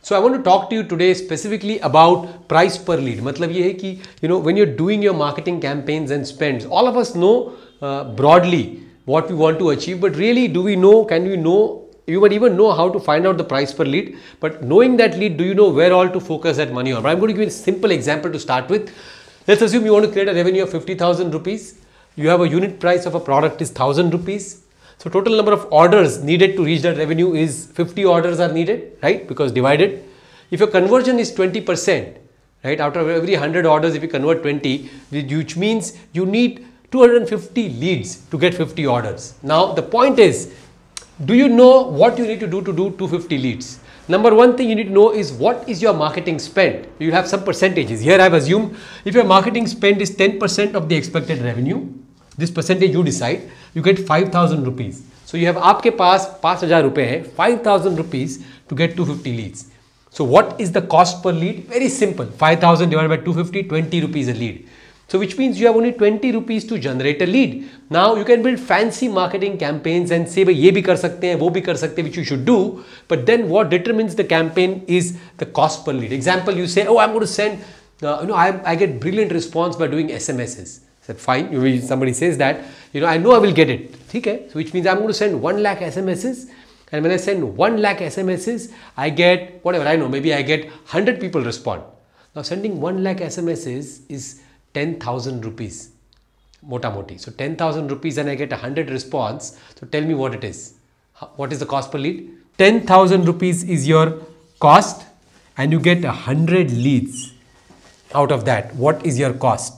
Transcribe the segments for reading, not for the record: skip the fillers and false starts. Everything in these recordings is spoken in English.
So I want to talk to you today specifically about price per lead. मतलब ये है कि when you're doing your marketing campaigns and spends, all of us know broadly what we want to achieve, but really do we know, can we know, you might even know how to find out the price per lead, but knowing that lead, do you know where all to focus that money on? But I'm going to give you a simple example to start with. Let's assume you want to create a revenue of 50,000 rupees. You have a unit price of a product is 1,000 rupees. So total number of orders needed to reach that revenue is 50 orders are needed, right? Because divided. If your conversion is 20%, right? Out of every 100 orders, if you convert 20, which means you need 250 leads to get 50 orders. Now the point is, do you know what you need to do 250 leads? Number one thing you need to know is what is your marketing spend. You have some percentages. Here I've assumed if your marketing spend is 10% of the expected revenue, this percentage you decide, you get 5,000 rupees. So you have आपके पास 5,000 रुपए है, 5,000 rupees to get 250 leads. So what is the cost per lead? Very simple. 5,000 divided by 250, 20 rupees a lead. So which means you have only 20 rupees to generate a lead. Now you can build fancy marketing campaigns and say, ये भी कर सकते हैं, वो भी कर सकते हैं, which you should do. But then what determines the campaign is the cost per lead. Example, you say, oh, I'm going to send, I get brilliant response by doing SMSs. I said, fine. Somebody says that, I know I will get it. Okay? So which means I'm going to send 1 lakh SMSs. And when I send 1 lakh SMSs, I get whatever I know, maybe I get 100 people respond. Now sending 1 lakh SMSs is 10,000 rupees. Mota moti. So 10,000 rupees and I get 100 response. So tell me what it is. What is the cost per lead? 10,000 rupees is your cost and you get 100 leads out of that. What is your cost?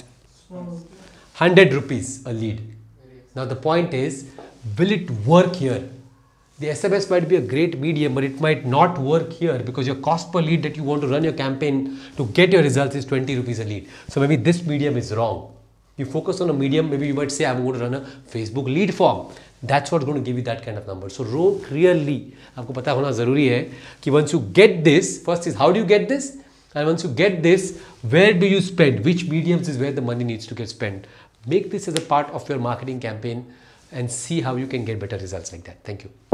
100 rupees a lead. Now the point is, will it work here? The SMS might be a great medium, but it might not work here because your cost per lead that you want to run your campaign to get your results is 20 rupees a lead. So maybe this medium is wrong. You focus on a medium, maybe you might say, I'm going to run a Facebook lead form. That's what's going to give you that kind of number. So row clearly, आपको पता होना ज़रूरी है कि once you get this, first is how do you get this? And once you get this, where do you spend? Which mediums is where the money needs to get spent? Make this as a part of your marketing campaign and see how you can get better results like that. Thank you.